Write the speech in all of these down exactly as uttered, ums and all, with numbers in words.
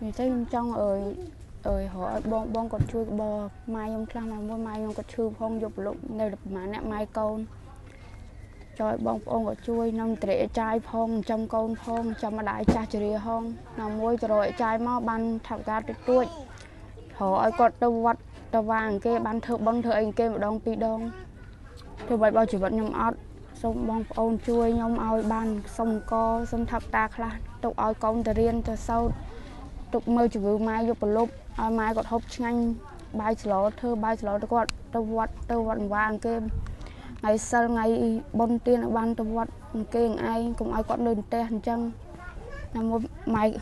vì thế trong ở ở họ bong bong còn chui bò mai nhung khăn mà mua mai nhung có chư phong dục lục nơi đập má nè mai câu cho bong bong có chui nông trẻ trai phong trong con phong trong mà đại cha chìa phong nằm môi rồi trai máu ban thảo cá tuyệt tuyệt họ ai còn đâu vật tàu vàng kia ban thợ băng thợ anh kia một đông pi đông thưa vậy bao chỉ vẫn nhom ót sông bong ôn chui nhom ao ban sông co sông thập ta khla tục ao con tờ riêng cho sau tục mơ chỉ vừa mai dục lục mai còn hộp nhanh bài ló thơ bài ló có tàu vật tàu vật vàng kia ngày sau ngày bon tiên ở ban tàu vật kia ai cũng ai còn đơn tè chân là một mai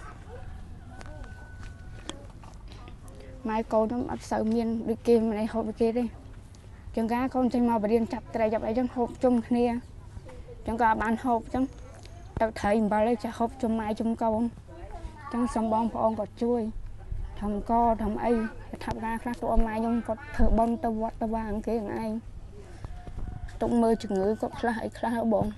mai câu nó ăn sợ miên đi kia mà này hộp kia đi chẳng cá con trên màu bờ điên chặt tay chặt ấy trong hộp chung kia chẳng cá bán hộp chẳng tao thấy bà lấy chặt hộp chung mai chung câu chẳng xong bom phong còn chui thầm co thầm ấy thắp ra khác tụi mai nhung có thợ bom tao vọt tao vàng kia anh trong mơ chừng ngữ có lại khá bom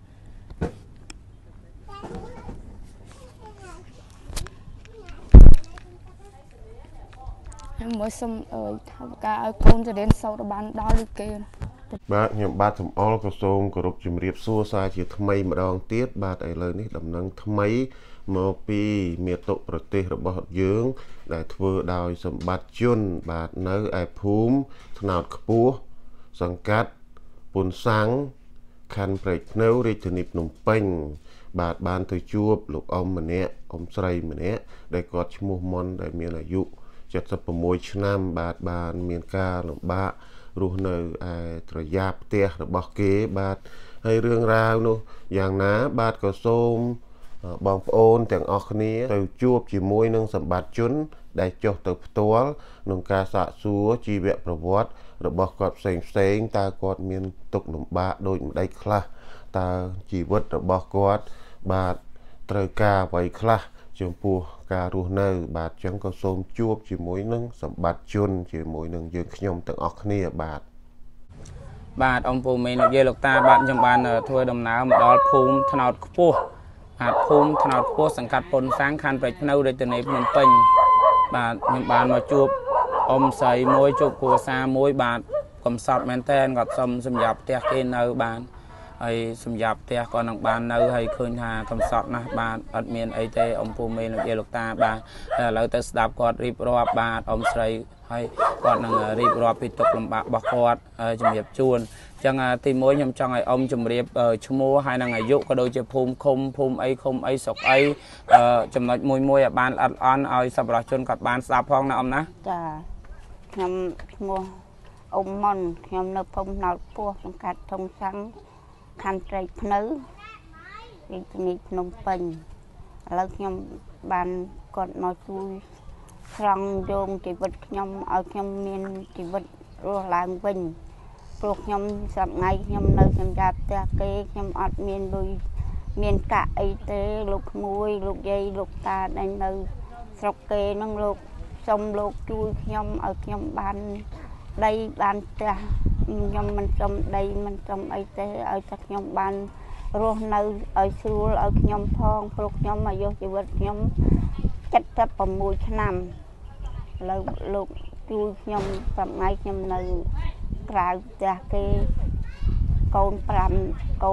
mới xong ở cả con cho đến sau đó bán đo đi kia bạn nhầm ba thầm all có sông có rục chìm riệp xua xa chỉ thầm mây mà đong tiết ba tại lời này đầm nâng thầm mấy mơ pi miệt tụប្រទេសរបស់យើងដែលធ្វើដោយសម្បត្តិជនបាទនៅឯភូមិថ្នោតខ្ពស់សង្កាត់ពុនសាំងខណ្ឌព្រែកភ្នៅរាជធានីភ្នំពេញបាទបានទៅជួបលោកអ៊ំម្នាក់អ៊ំស្រីម្នាក់ដែលគាត់ឈ្មោះមុនដែលមានអាយុเจ็ดสิบหกឆ្នាំបាទបានមានការលំបាករស់នៅឯត្រយ៉ាផ្ទះរបស់គេបាទហើយរឿងរ៉ាវនោះយ៉ាងណាបាទក៏សូមបងប្អូនទាំងអស់គ្នាទៅជួបជាមួយនឹងសម្បត្តិជនដែលចុះទៅផ្ទាល់ក្នុងការសាកសួរជីវប្រវត្តិរបស់គាត់ផ្សេងផ្សេងតើគាត់មានទុក្ខលំបាកដូចម្ដេចខ្លះតើជីវិតរបស់គាត់បាទត្រូវការអ្វីខ្លះចំពោះការរស់នៅបាទចឹងក៏សូមជួបជាមួយនឹងសម្បត្តិជនជាមួយនឹងយើងខ្ញុំទាំងអស់គ្នាបាទបាទអង្គពូមេនិយាយលោកតាបាទខ្ញុំបានធ្វើដំណើរមកដល់ភូមិថ្នោតខ្ពស់បាទភូមិថ្នោតខ្ពស់សង្កាត់ពុនសាំងខណ្ឌព្រែកភ្នៅរាជធានីភ្នំពេញបាទខ្ញុំបានមកជួបអ៊ំស្រីមួយជួបគ្រួសារមួយបាទកំសត់មែនតើគាត់សុំសម្រាប់ផ្ទះគេនៅបានហើយសម្រាប់ផ្ទះក៏នឹងបាននៅហើយឃើញថាកំសត់ណាស់បាទអត់មានអីទេអំពូមេនិយាយលោកតាបាទឥឡូវទៅស្ដាប់គាត់រៀបរាប់បាទអ៊ំស្រីហើយគាត់នឹងរៀបរាប់ពីទុក្ខលំបាករបស់គាត់ជំរាបជូនអញ្ចឹងទីមួយខ្ញុំចង់ឲ្យអ៊ំជំរាបឈ្មោះហើយនឹងអាយុក៏ដូចជាភូមិឃុំភូមិអីឃុំអីស្រុកអីចំណុចមួយមួយឲ្យបានអត់អន់ឲ្យសប្បុរសជនគាត់បានស្ដាប់ផងណាអ៊ំណាចាខ្ញុំឈ្មោះអ៊ំមុនខ្ញុំនៅភូមិថ្នោតខ្ពស់សង្កាត់ធំសាំងខណ្ឌព្រែកភ្នៅរាជធានីភ្នំពេញឥឡូវខ្ញុំបានគាត់មកជួយស្រង់យកជីវិតខ្ញុំឲ្យខ្ញុំមានជីវិតរស់ឡើងវិញព្រោះខ្ញុំសប្ងៃខ្ញុំនៅសម្រាប់ផ្ទះគេខ្ញុំអត់មានលុយមានកាក់អីទេលោកក្មួយលោកយាយលោកតាដែលនៅស្រុកគេនឹងលោកសុំលោកជួយខ្ញុំឲ្យខ្ញុំបានដីបានផ្ទះខ្ញុំមិនសុំដីមិនសុំអីទេឲ្យតែខ្ញុំបានរស់នៅឲ្យស្រួលឲ្យខ្ញុំផងព្រោះខ្ញុំអាយុជីវិតខ្ញុំเจ็ดสิบหกឆ្នាំឥឡូវលោកជួយខ្ញុំសម្ងៃខ្ញុំនៅក្រៅផ្ទះគេកូនប្រាំកូ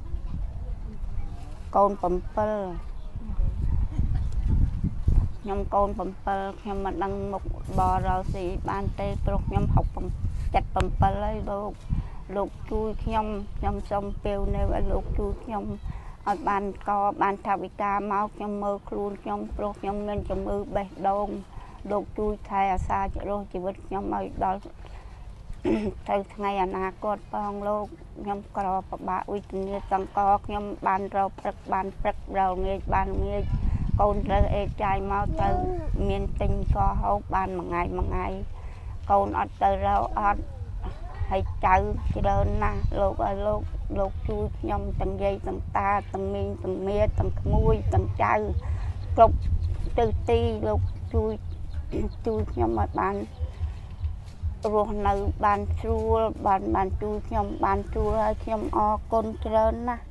នកូនbảyខ្ញុំកូនbảyខ្ញុំមិនដឹងមុខបរោស៊ីបានទេព្រោះខ្ញុំហុកเจ็ดสิบเจ็ดហើយលោកលោកជួយខ្ញុំខ្ញុំសូមពេលនៅឲ្យលោកជួយខ្ញុំឲ្យបានកបានថាវិការមកខ្ញុំមើលខ្លួនខ្ញុំព្រោះខ្ញុំមានជំងឺបេះដូងលោកជួយថែអាសារស់ជីវិតខ្ញុំឲ្យដល់ទៅថ្ងៃអនាគតផងលោកខ្ញុំក្រប្របាក់វិទ្យាសង្កខ្ញុំបានរកព្រឹកបានព្រឹករកងាយបានងាយកូនត្រូវអេចាយមកទៅមានទិញកហូបបានមួយថ្ងៃមួយថ្ងៃកូនអត់ទៅរកអត់ហើយចៅច្រើនណាស់លោកឲ្យលោកលោកជួយខ្ញុំទាំងយាយទាំងតាទាំងមីងទាំងមាទាំងក្មួយទាំងចៅគ្រប់ទិសទីលោកជួយជួយខ្ញុំឲ្យបានរស់នៅបានស្រួលបានបានជួយខ្ញុំបានជួយឲ្យខ្ញុំអរគុណច្រើនណាស់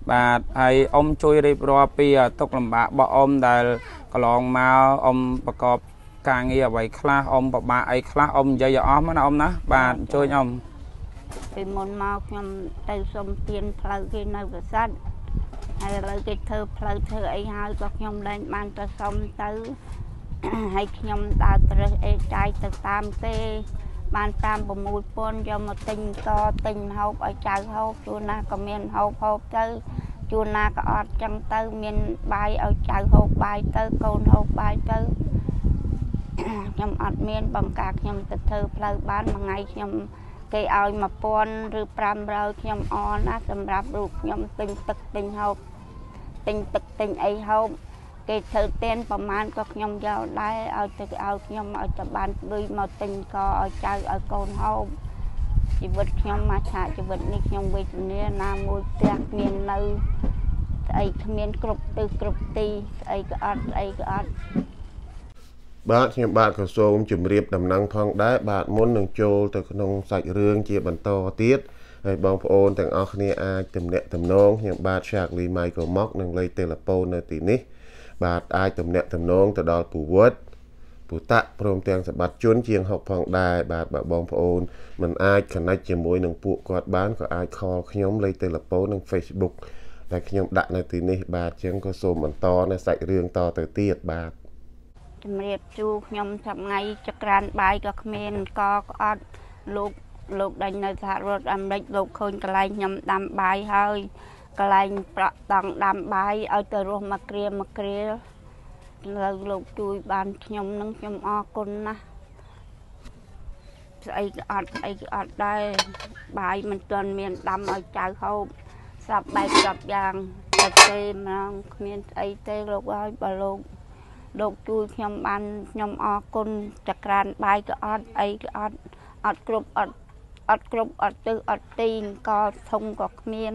បាទហើយអ៊ំជួយរៀបរាប់ពីទុកលំបាករបស់អ៊ំដែលកន្លងមកអ៊ំប្រកបការងារអ្វីខ្លះអ៊ំពិបាកអីខ្លះអ៊ំនិយាយឲ្យអស់មកណាអ៊ំណាបាទជួយអ៊ំពីមុនមកខ្ញុំទៅសុំទានផ្លូវគេនៅប្រសិទ្ធហើយឥឡូវគេធ្វើផ្លូវធ្វើអីហើយក៏ខ្ញុំឡើងបានទៅសុំទៅហើយខ្ញុំដើរត្រឹសអេចាយទៅតាមគេបានតាមប្រមូលពន្ធយកមកទិញតទិញហូបឲ្យចៅហូបជួនណាក៏មានហូបហូបទៅជួនណាក៏អត់ចឹងទៅមានបាយឲ្យចៅហូបបាយទៅកូនហូបបាយទៅខ្ញុំអត់មានបង្ការខ្ញុំទៅធ្វើផ្លូវបានមួយថ្ងៃខ្ញុំគេឲ្យមួយពាន់ឬប្រាំរយខ្ញុំអរណាសម្រាប់រូបខ្ញុំទិញទឹកទិញហូបទិញទឹកទិញអីហូបគេធ្វើទៀនប្រមាណក៏ខ្ញុំយកដែរឲ្យទៅឲ្យខ្ញុំឲ្យទៅបានលុយមកទិញក៏ឲ្យចៅឲ្យកូនហូបជីវិតខ្ញុំមកឆាជីវិតនេះខ្ញុំវេទនាណាមួយផ្ទះគ្មាននៅស្អីគ្មានគ្រប់ទិសគ្រប់ទីស្អីក៏អត់ស្អីក៏អត់បាទខ្ញុំបាទក៏សូមជម្រាបដំណឹងផងដែរបាទមុននឹងចូលទៅក្នុងសាច់រឿងជាបន្តទៀតហើយបងប្អូនទាំងអស់គ្នាអាចទំនាក់ទំនងខ្ញុំបាទ Charlie Michael Mock នឹងលេខទូរស័ព្ទនៅទីនេះបាទអាចទំនាក់ទំនងទៅដល់ពូវុតពូតាក់ព្រមទាំងសម្បត្តិជនជាងហុកផងដែរបាទបើបងប្អូនមិនអាច connect ជាមួយនឹងពួកគាត់បានក៏អាច call ខ្ញុំលេខទូរស័ព្ទនិង Facebook ដែលខ្ញុំដាក់នៅទីនេះបាទអញ្ចឹងក៏សូមបន្តនៅសាច់រឿងតទៅទៀតបាទជំរាបជូខ្ញុំថ្ងៃចក្រានបាយក៏គ្មានកក៏អត់លោកលោកដាច់នៅសហរដ្ឋអាមេរិកលោកឃើញកន្លែងខ្ញុំដាំបាយហើយកន្លែងប្រក់តង់ដាំបាយឲ្យទៅរស់មកគ្រាមកគ្រាលើលោកជួយបានខ្ញុំនឹងខ្ញុំអរគុណណាស់ស្អីក៏អត់ស្អីក៏អត់ដែរបាយមិនទាន់មានដាំឲ្យចៅហូបស្រាប់បែបស្រាប់យ៉ាងតែទេម្ដងគ្មានស្អីទេលោកហើយបើលោកលោកជួយខ្ញុំបានខ្ញុំអរគុណចក្រានបាយក៏អត់អីក៏អត់អត់គ្រប់អត់អត់គ្រប់អត់ទិសអត់ទីក៏ធំក៏គ្មាន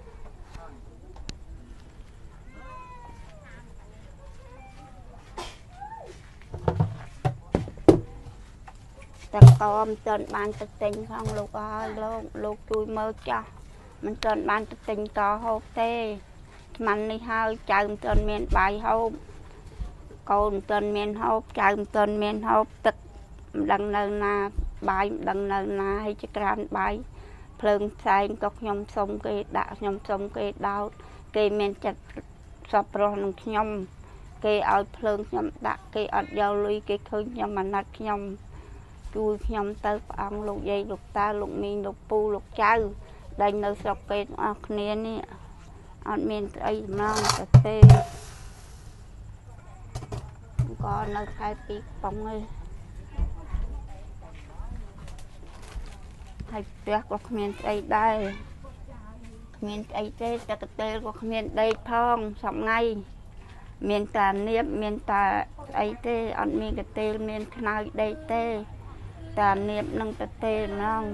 តែក៏មិនទាន់បានទៅទិញផងលោកអើយលោកលោកជួយមើលចាស់មិនទាន់បានទៅទិញតហូបទេស្មាននេះហើយចៅមិនទាន់មានបាយហូបកូនមិនទាន់មានហូបចៅមិនទាន់មានហូបទឹកមិនដឹងនៅណាបាយមិនដឹងនៅណាហើយចក្រានបាយភ្លើងផ្សែងក៏ខ្ញុំសុំគេដាក់ខ្ញុំសុំគេដោតគេមានចិត្តសប្បុរសនឹងខ្ញុំគេឲ្យភ្លើងខ្ញុំដាក់គេអត់យកលុយគេឃើញខ្ញុំអាណិតខ្ញុំជួយខ្ញុំទៅព្រះអង្គលោកយាយលោកតាលោកមីងលោកពូលោកចៅដែលនៅស្រុកគេទាំងអស់គ្នានេះអត់មានអីម្ដងតែទេក៏នៅខែពីកំងឯងហើយផ្ទះក៏គ្មានស្អីដែរគ្មានស្អីទេតែកតេលក៏គ្មានដេកផងសប្ងៃមានតែនៀបមានតែស្អីទេអត់មានកតេលមានខ្នើយដេកទេតែនៀបនឹងកតេលហ្មង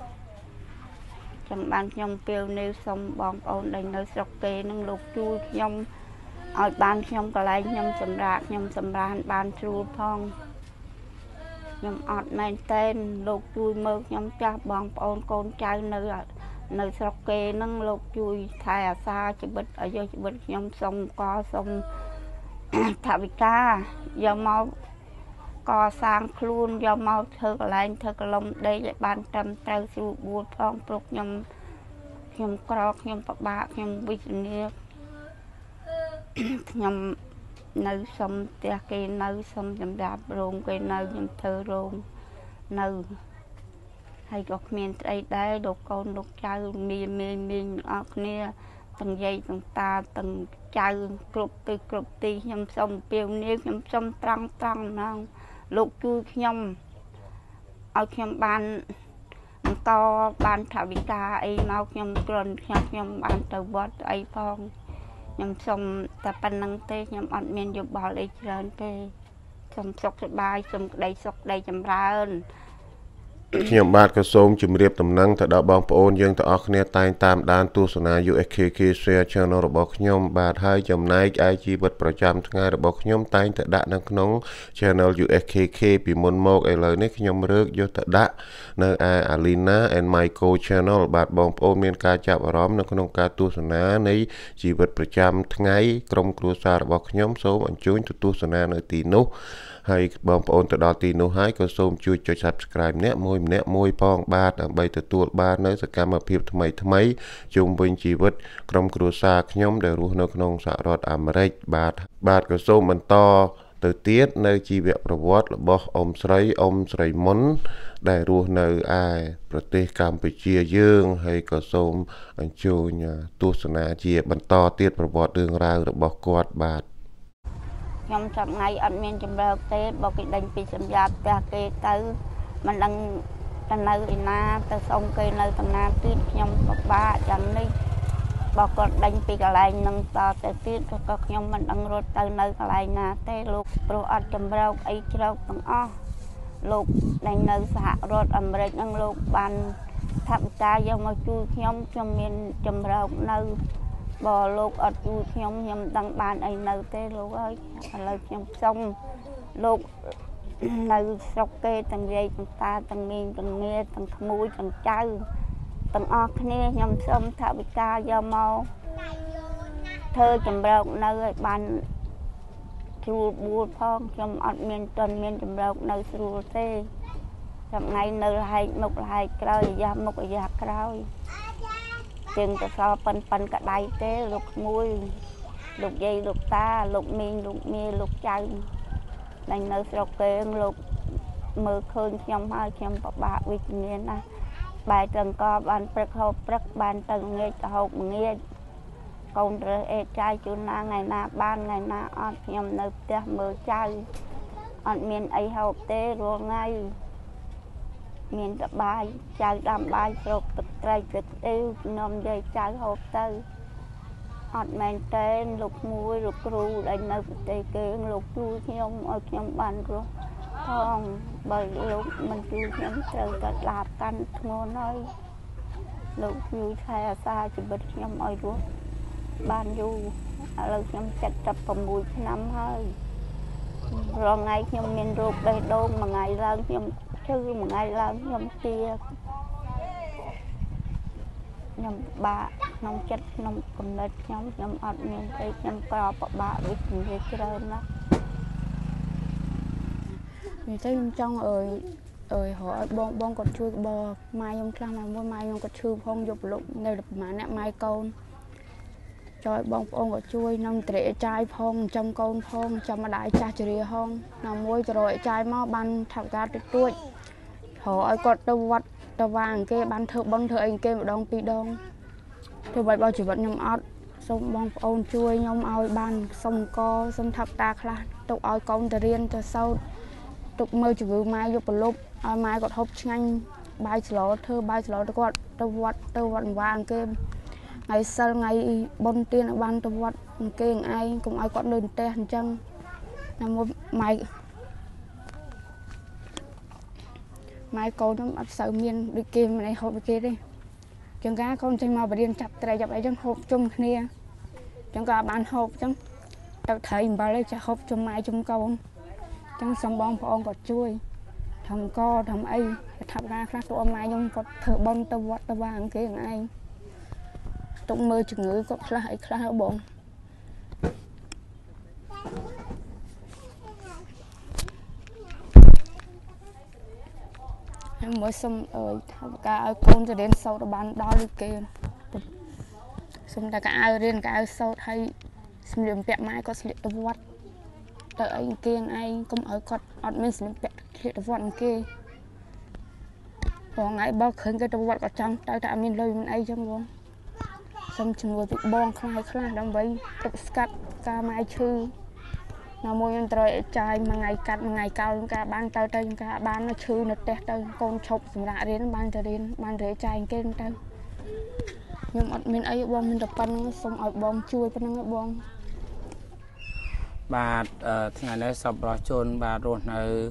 ចាំបានខ្ញុំពេលនេះសុំបងប្អូនដែលនៅស្រុកគេនឹងលោកជួយខ្ញុំឲ្យបានខ្ញុំកន្លែងខ្ញុំសម្រាប់ខ្ញុំសម្រានបានស្រួលផងខ្ញុំអត់មែនតែនលោកជួយមើលខ្ញុំចាស់បងប្អូនកូនចៅនៅនៅស្រុកគេនឹងលោកជួយថែអាសាជីវិតឲ្យយកជីវិតខ្ញុំសុំកសុំថាវិការយកមកកសាងខ្លួនយកមកធ្វើកន្លែងធ្វើកលុំដេកឲ្យបានត្រឹមត្រូវស្រួលបួលផងព្រោះខ្ញុំខ្ញុំក្រខ្ញុំពិបាកខ្ញុំវិជ្ជនាខ្ញុំនៅសុំផ្ទះគេនៅសុំសម្រាប់រោងគេនៅខ្ញុំធ្វើរោងនៅហើយក៏គ្មានស្អីដែរលោកកូនលោកចៅមីមីមីអស់គ្នាទាំងយាយទាំងតាទាំងចៅគ្រប់ទិសគ្រប់ទីខ្ញុំសុំពៀវនាងខ្ញុំសុំត្រង់ត្រង់ហ្មងលោកជួយខ្ញុំឲ្យខ្ញុំបានបន្តបានថាវិការអីមកខ្ញុំគ្រាន់ខ្ញុំខ្ញុំបានទៅវត្តអីផងខ្ញុំសុំតែប៉ុណ្្នឹងទេខ្ញុំអត់មានយោបល់អីច្រើនទេសុំសុខសប្បាយសុំក្តីសុខក្តីចម្រើនខ្ញុំបាទក៏សូមជម្រាបដំណឹងទៅដល់បងប្អូនយើងទាំងអស់គ្នាតែងតាមដានទស្សនា ยู เอส เค เค Share Channel របស់ខ្ញុំបាទហើយចំណែកឯជីវិតប្រចាំថ្ងៃរបស់ខ្ញុំតែងតែដាក់នៅក្នុង Channel ยู เอส เค เค ពីមុនមកឥឡូវនេះខ្ញុំរើកយកទៅដាក់នៅឯ Alina and Michael Channel បាទបងប្អូនមានការចាប់អារម្មណ៍នៅក្នុងការទស្សនានៃជីវិតប្រចាំថ្ងៃក្រុមគ្រួសាររបស់ខ្ញុំសូមអញ្ជើញទៅទស្សនានៅទីនោះហើយបងប្អូនទៅដល់ទីនោះហើយក៏សូមជួយចុច Subscribe ម្នាក់មួយម្នាក់មួយផងបាទដើម្បីទទួលបាននៅសកម្មភាពថ្មីថ្មីជុំវិញជីវិតក្រុមគ្រួសារខ្ញុំដែលរស់នៅក្នុងសហរដ្ឋអាមេរិកបាទបាទក៏សូមបន្តទៅទៀតនៅជីវប្រវត្តិរបស់អ៊ំស្រីអ៊ំស្រីមុនដែលរស់នៅឯប្រទេសកម្ពុជាយើងហើយក៏សូមអញ្ជើញទស្សនាជាបន្តទៀតប្រវត្តិរឿងរ៉ាវរបស់គាត់បាទខ្ញុំចាប់ថ្ងៃអត់មានចម្រើទេបើគេដេញពីសម្យាផ្ទះគេទៅមិនដឹងទៅនៅឯណាទៅសុំគេនៅតំណាទៀតខ្ញុំពិបាកយ៉ាងនេះបើគាត់ដេញពីកន្លែងនឹងតទៅទៀតក៏ខ្ញុំមិនដឹងរត់ទៅនៅកន្លែងណាទេលោកព្រោះអត់ចម្រើអីជ្រៅទាំងអស់លោកដែលនៅសហរដ្ឋអាមេរិកនឹងលោកបានថាវិការយកមកជួយខ្ញុំខ្ញុំមានចម្រើនៅបើលោកអត់ជួយខ្ញុំខ្ញុំដឹងបានអីនៅទេលោកអើយឥឡូវខ្ញុំសុំលោកនៅស្រុកគេទាំងយាយទាំងតាទាំងមីងទាំងមាទាំងក្មួយទាំងចៅទាំងអស់គ្នាខ្ញុំសុំថាវិការយកមកធ្វើចម្រើនៅឲ្យបានស្រួលបួលផងខ្ញុំអត់មានទាន់មានចម្រើនៅស្រួលទេចាំថ្ងៃនៅលហែកមុខលហែកក្រោយអាយ៉ាមុខអាយ៉ាក្រោយជាងទៅសល់ប៉ិនប៉ិនកដៃទេលោកក្មួយលោកយាយលោកតាលោកមីងលោកមាលោកចៅដែលនៅស្រុកគេលោកមើលឃើញខ្ញុំហើយខ្ញុំពិបាកវិជ្ជមានណាបែរទាំងក៏បានព្រឹកហូបព្រឹកបានទៅងាកទៅហូបងាកកូនរើសអេចាយជូនណាថ្ងៃណាបានថ្ងៃណាអត់ខ្ញុំនៅផ្ទះមើលចៅអត់មានអីហូបទេរាល់ថ្ងៃមានតែបាយចៅដាំបាយស្រូបទឹកត្រីទឹកអ៊ីវខ្ញុំនិយាយចៅហូបទៅអត់មែនទេលោកមួយលោកគ្រូដែលនៅប្រទេសគេលោកជួយខ្ញុំឲ្យខ្ញុំបានរស់ផងបើលោកមិនជួយខ្ញុំត្រូវតែឡាបកាន់ធ្ងន់ហើយលោកជួយថែអាសាជីវិតខ្ញុំឲ្យរស់បានយូរឥឡូវខ្ញុំចិតតែប្រាំមួយឆ្នាំហើយរងថ្ងៃខ្ញុំមានរោគបេះដូងមួយថ្ងៃឡើងខ្ញុំឈឺមួយថ្ងៃឡើងខ្ញុំទាខ្ញុំបាក់ក្នុងចិត្តក្នុងគំនិតខ្ញុំខ្ញុំអត់មានទេខ្ញុំក៏ពិបាកវិជ្ជាច្រើនណាស់និយាយទៅខ្ញុំចង់អើយអើយរកឲ្យបងបងគាត់ជួយបបម៉ែខ្ញុំខ្លះមកមួយម៉ែខ្ញុំគាត់ឈឺផងយកប្រឡប់នៅប្រហែលអ្នកម៉ែកូនចុយបងប្អូនគាត់ជួយនំត្រេកចាយផងចំកូនផងចាំម្ដាយចាស់ជរាហងណាមួយទៅរកចាយមកបានថាការតិចតួចរកឲ្យគាត់ទៅវត្តទៅវាងគេបានធ្វើបន់ធ្វើអីគេម្ដងពីរដងធ្វើបាច់បើជីវិតខ្ញុំអត់សូមបងប្អូនជួយខ្ញុំឲ្យបានសុំកសុំថាតាខ្លះទុកឲ្យកូនទៅរៀនទៅសោតទុកមើលជំងឺម៉ែយកប្រឡប់ឲ្យម៉ែគាត់ហូបឆ្ងាញ់បាយស្លធ្វើបាយស្លទៅគាត់ទៅវត្តទៅវត្តវាងគេថ្ងៃសិលថ្ងៃបុណ្យទានឲ្យបានទៅវត្តគេឯងកុំឲ្យគាត់នៅផ្ទះអញ្ចឹងណាមួយម៉ែម៉ែកូនខ្ញុំអត់សូវមានដូចគេមិនឲ្យហូបដូចគេទេចឹងការកូនចេញមកបរៀនចាប់ត្រីចាប់អីចឹងហូបជុំគ្នាចឹងក៏បានហូបចឹងទៅត្រីអំបិលឲ្យចាហូបជុំម៉ែជុំកូនចឹងសំបងប្អូនគាត់ជួយធ្វើកធ្វើអីថាប់ការខ្លះទៅអមម៉ែខ្ញុំគាត់ធ្វើបន់ទៅវត្តទៅវាងគេឯងទុកមើលជំងឺគាត់ខ្លះអីខ្លះបងខ្ញុំមើលសុំអើយថាការឲ្យកូនទៅរៀនសូត្របានដល់ដូចគេសុំតែកៅអៅរៀនកៅអៅសូត្រឲ្យសម្លៀកបំពាក់ម៉ែគាត់ស្លៀកទៅវត្តទៅអីគេឯងកុំឲ្យគាត់អត់មានសម្លៀកបំពាក់ស្លៀកទៅវត្តគេបងថ្ងៃបើឃើញគេទៅវត្តក៏ចង់ទៅតែអត់មានលុយមិនអីចឹងបងសុំជំនួយពីបងខ្លះខ្លះដើម្បីទប់ស្កាត់ការម៉ែឈឺណាមួយខ្ញុំត្រូវចាយមួយថ្ងៃកាត់មួយថ្ងៃកោយការបានទៅទៅការបានឈឺនៅផ្ទះទៅកូនឈប់សម្រាប់រៀនបានទៅរៀនបានទៅចាយគេទៅខ្ញុំអត់មានអីបងមានតែប៉ុណ្្នឹងសូមឲ្យបងជួយប៉ុណ្្នឹងបងបាទថ្ងៃនេះសប្បុរសជនបាទរស់នៅ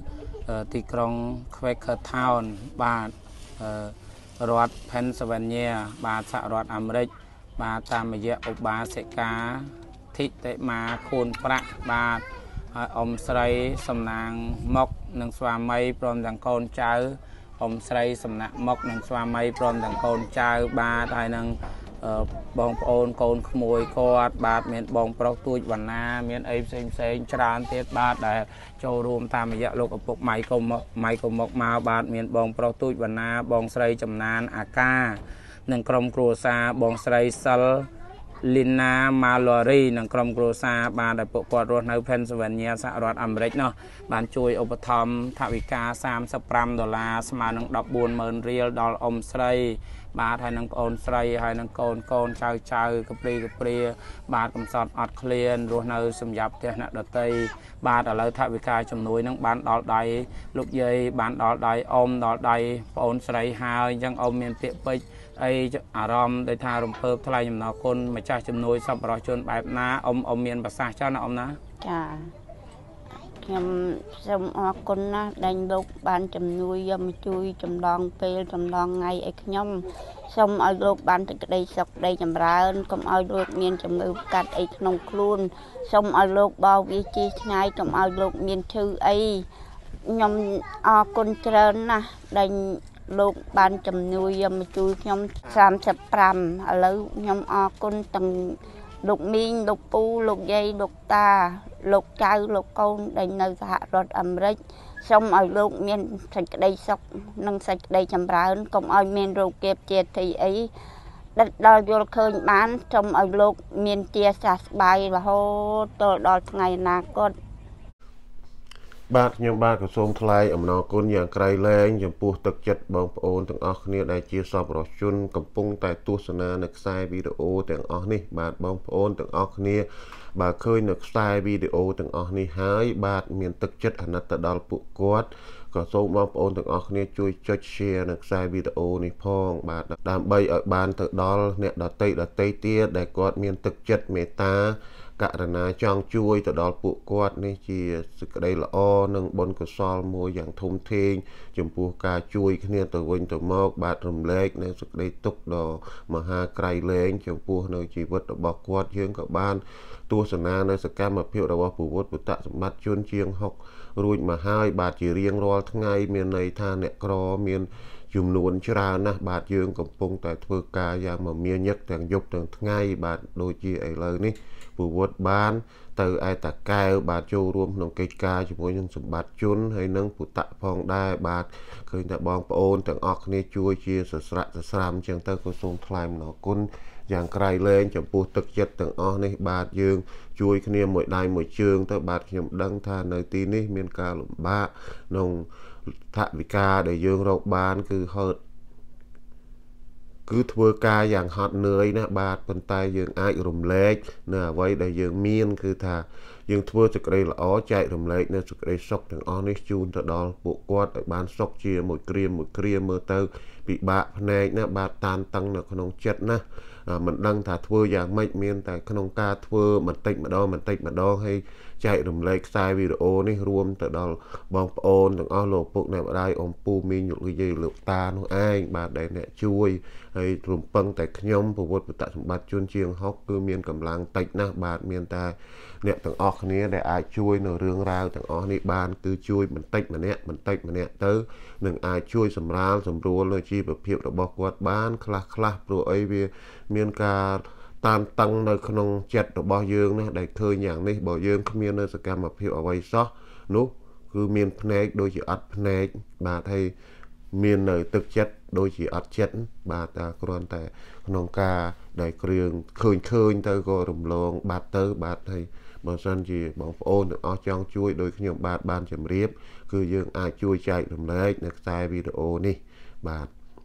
ទីក្រុង Quaker Town បាទរដ្ឋ Pennsylvania បាទសហរដ្ឋអាមេរិកបាទតាមរយៈឧបាសិកាធិតិមាខួនប្រាក់បាទហើយអ៊ំស្រីសំណាងមុកនិងស្វាមីព្រមទាំងកូនចៅអ៊ំស្រីសំណាក់មុកនិងស្វាមីព្រមទាំងកូនចៅបាទហើយនឹងបងប្អូនកូនក្មួយគាត់បាទមានបងប្រុសទូចវណ្ណាមានអីផ្សេងផ្សេងច្រើនទៀតបាទដែលចូលរួមតាមរយៈលោកឪពុកម៉ៃកុំម៉ៃកុំមកមកបាទមានបងប្រុសទូចវណ្ណាបងស្រីចំណានអាកានិងក្រុមគ្រួសារបងស្រីសិលលីណាម៉ាឡូរីនិងក្រុមគ្រួសារបានដែលពួកគាត់រស់នៅ Pennsylvania សហរដ្ឋអាមេរិកនោះបានជួយឧបត្ថម្ភថវិកាសាមសិបប្រាំដុល្លារស្មើនឹងដប់បួនម៉ឺនរៀលដល់អ៊ំស្រីបាទហើយនឹងប្អូនស្រីហើយនឹងកូនកូនចៅចៅកព្រីកព្រាបាទកំសត់អត់ឃ្លានរស់នៅសម្រាប់ផ្ទះអ្នកដតីបាទឥឡូវថវិកាជំនួយនឹងបានដល់ដៃលោកយាយបានដល់ដៃអ៊ំដល់ដៃប្អូនស្រីហើយអញ្ចឹងអ៊ំមានពាក្យពេចន៍អីអារម្មណ៍ដោយថារំភើបថ្លៃអំណរគុណម្ចាស់ជំនួយសប្បុរសជនបែបណាអ៊ំអ៊ំមានប្រសាសន៍ចាស់ណាអ៊ំណាចាខ្ញុំសូមអរគុណណាស់ដែលលោកបានជំនួយយកមកជួយចម្លងពេលចម្លងថ្ងៃឲ្យខ្ញុំសូមឲ្យលោកបានទឹកក្តីសុខក្តីចម្រើនកុំឲ្យលោកមានជំងឺផ្កាត់អីក្នុងខ្លួនសូមឲ្យលោកបោវាជាឆ្ងាយកុំឲ្យលោកមានឈឺអីខ្ញុំអរគុណច្រើនណាស់ដែលលោកបានជំនួយយកមកជួយខ្ញុំសាមសិបប្រាំឥឡូវខ្ញុំអរគុណទាំងលោកមីងលោកពូលោកយាយលោកតាលោកចៅលោកកូនដែលនៅសហរដ្ឋអាមេរិកសូមឲ្យលោកមានសេចក្តីសុខនិងសេចក្តីចម្រើនកុំឲ្យមានរោគគាបជាទីអីដល់យល់ឃើញបានសូមឲ្យលោកមានជាសះស្បើយរហូតដល់ថ្ងៃអនាគតបាទខ្ញុំបាទក៏សូមថ្លែងអំណរគុណយ៉ាងក្រៃលែងចំពោះទឹកចិត្តបងប្អូនទាំងអស់គ្នាដែលជាសប្បុរសជនកំពុងតែទស្សនានៅខ្សែវីដេអូទាំងអស់នេះបាទបងប្អូនទាំងអស់គ្នាបាទឃើញនៅខ្សែវីដេអូទាំងអស់នេះហើយបាទមានទឹកចិត្តអាណិតទៅដល់ពួកគាត់ក៏សូមបងប្អូនទាំងអស់គ្នាជួយចុច share នៅខ្សែវីដេអូនេះផងបាទដើម្បីឲ្យបានទៅដល់អ្នកដទៃដទៃទៀតដែលគាត់មានទឹកចិត្តមេត្តាករណាចង់ជួយទៅដល់ពួកគាត់នេះជាសេចក្តីល្អនិងបុណ្យកុសលមួយយ៉ាងធំធេងចំពោះការជួយគ្នាទៅវិញទៅមកបាទរំលែកនៅសេចក្តីទុក្ខដ៏មហាក្រៃលែងចំពោះនៅជីវិតរបស់គាត់យើងក៏បានទស្សនានៅសកម្មភាពរបស់ពុទ្ធពុទ្ធសម្បត្តិជនជាងហុករួចមកហើយបាទជារៀងរាល់ថ្ងៃមានន័យថាអ្នកក្រមានចំនួនច្រើនណាស់បាទយើងកំពុងតែធ្វើការយ៉ាងមមាញឹកទាំងយប់ទាំងថ្ងៃបាទដូចជាឥឡូវនេះពុទ្ធបានទៅឯតាកែវបាទចូលរួមក្នុងកិច្ចការជាមួយនឹងសម្បត្តិជនហើយនឹងពុទ្ធផងដែរបាទឃើញតែបងប្អូនទាំងអស់គ្នាជួយជាសស្រាក់សស្រាំអញ្ចឹងទៅក៏សូមថ្លែងអំណរគុណយ៉ាងក្រៃលែងចំពោះទឹកចិត្តទាំងអស់នេះបាទយើងជួយគ្នាមួយដៃមួយជើងទៅបាទខ្ញុំដឹងថានៅទីនេះមានការលំបាកក្នុងថវិកាដែលយើងរកបានគឺហត់គឺធ្វើការយ៉ាងហត់នឿយណាបាទប៉ុន្តែយើងអាចរំលែកនៅអ្វីដែលយើងមានគឺថាយើងធ្វើសេចក្តីល្អចែករំលែកនៅសេចក្តីសុខទាំងអស់នេះជូនទៅដល់ពួកគាត់ឲ្យបានសុខជាមួយគ្រាមួយគ្រាមើលទៅពិបាកភ្នែកណាបាទតានតឹងនៅក្នុងចិត្តណាមិនដឹងថាធ្វើយ៉ាងម៉េចមានតែក្នុងការធ្វើបន្តិចម្ដងបន្តិចម្ដងហើយចែករំលែកខ្សែវីដេអូនេះរួមទៅដល់បងប្អូនទាំងអស់លោកពុកអ្នកម្ដាយអ៊ំពូមីងលោកយាយលោកតានោះឯងបាទដែលអ្នកជួយហើយរំពឹងតែខ្ញុំពុទ្ធពុទ្ធសម្បត្តិជនជាងហុកគឺមានកម្លាំងតិចណាស់បាទមានតែអ្នកទាំងអស់គ្នាដែលអាចជួយនៅរឿងរ៉ាវទាំងអស់នេះបានគឺជួយបន្តិចម្នាក់បន្តិចម្នាក់ទៅនឹងអាចជួយសម្រាលសម្រួលនៅជីវភាពរបស់គាត់បានខ្លះខ្លះព្រោះអីវាមានការតានតឹងនៅក្នុងចិត្តរបស់យើងណាដែលឃើញយ៉ាងនេះបើយើងគ្មាននៅសកម្មភាពអ្វីសោះនោះគឺមានភ្នែកដូចជាអត់ភ្នែកបាទហើយមាននៅទឹកចិត្តដូចជាអត់ចិត្តបាទតែគ្រាន់តែក្នុងការដែលគ្រឿងឃើញឃើញទៅក៏រំលងបាត់ទៅបាទហើយបើសិនជាបងប្អូនទាំងអស់ចង់ជួយដោយខ្ញុំបាទបានជម្រាបគឺយើងអាចជួយចែករំលែកនៅខ្សែវីដេអូនេះបាទ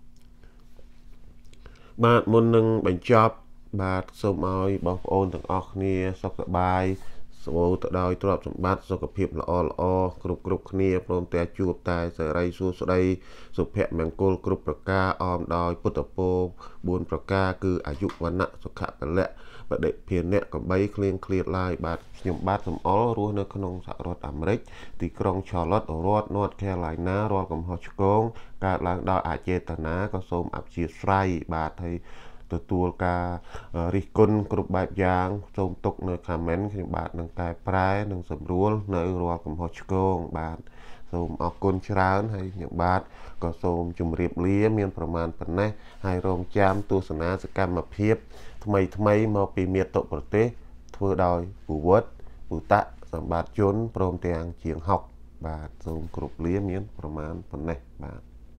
បាទមុននឹងបញ្ចប់បាទសូមឲ្យបងប្អូនទាំងអស់គ្នាសុខសប្បាយសម្បូរទៅដោយទ្រព្យសម្បត្តិសុខភាពល្អល្អគ្រប់គ្រប់គ្នាព្រមទាំងជួបតែសេរីសួស្តីសុភមង្គលគ្រប់ប្រការអមដោយពុទ្ធពរបួនប្រការគឺអាយុវណ្ណៈសុខៈពលៈបដិភានៈកំបីគ្លៀងឃ្លាតឡាយបាទខ្ញុំបាទសំអល់រស់នៅក្នុងសហរដ្ឋអាមេរិកទីក្រុង Charlotte រដ្ឋ North Carolina រាល់កំហុសឆ្គងកើតឡើងដោយអចេតនាក៏សូមអព្យាស្រ័យបាទហើយទទួលការរិះគន់គ្រប់បែបយ៉ាងសូមទុកនៅ comment ខ្ញុំបាទនឹងកែប្រែនិងសម្រួលនៅរាល់កំហុសឆ្គងបាទសូមអរគុណច្រើនហើយខ្ញុំបាទក៏សូមជម្រាបលាមានប្រមាណប៉ុណ្ណេះហើយរងចាំទស្សនាសកម្មភាពថ្មីថ្មីមកពីមាតុប្រទេសធ្វើដោយពូវុតពូតៈសម្បត្តិជនព្រមទាំងជាងហុកបាទសូមគ្រប់លាមានប្រមាណប៉ុណ្ណេះបាទ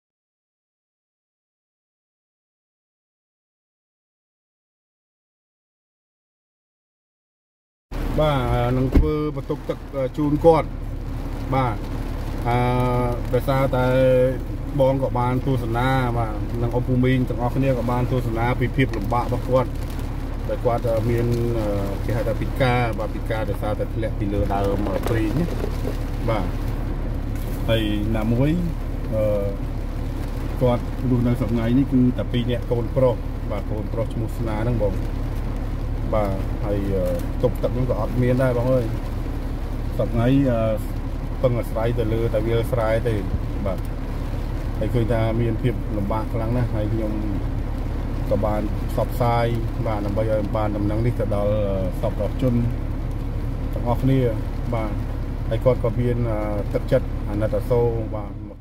បាទនឹងធ្វើបន្ទុកទឹកជូនគាត់បាទអឺដោយសារតែបងក៏បានទស្សនាបាទនិងអ៊ំពូមីងទាំងអស់គ្នាក៏បានទស្សនាពីភាពលំបាករបស់គាត់ដែលគាត់មានគេហៅថាពិការបាទពិការដោយសារតែធ្លាក់ពីលើដើមព្រេងបាទហើយណាមួយអឺគាត់រស់នៅសប្ងៃនេះគឺតែពីរនាក់កូនប្រុសបាទកូនប្រុសឈ្មោះស្នាហ្នឹងបងបាទហើយទុកទឹកហ្នឹងក៏អត់មានដែរបងអើយសប្ងៃពឹងអាស្រ័យទៅលើតែវាលស្រែទេបាទហើយឃើញថាមានភាពលំបាកខ្លាំងណាស់ហើយខ្ញុំក៏បានផ្សព្វផ្សាយបាទដើម្បីឲ្យបានដំណឹងនេះទៅដល់សពរដ្ឋជនទាំងអស់គ្នាបាទហើយគាត់ក៏មានទឹកចិត្តអាណិតអាសូរបាទ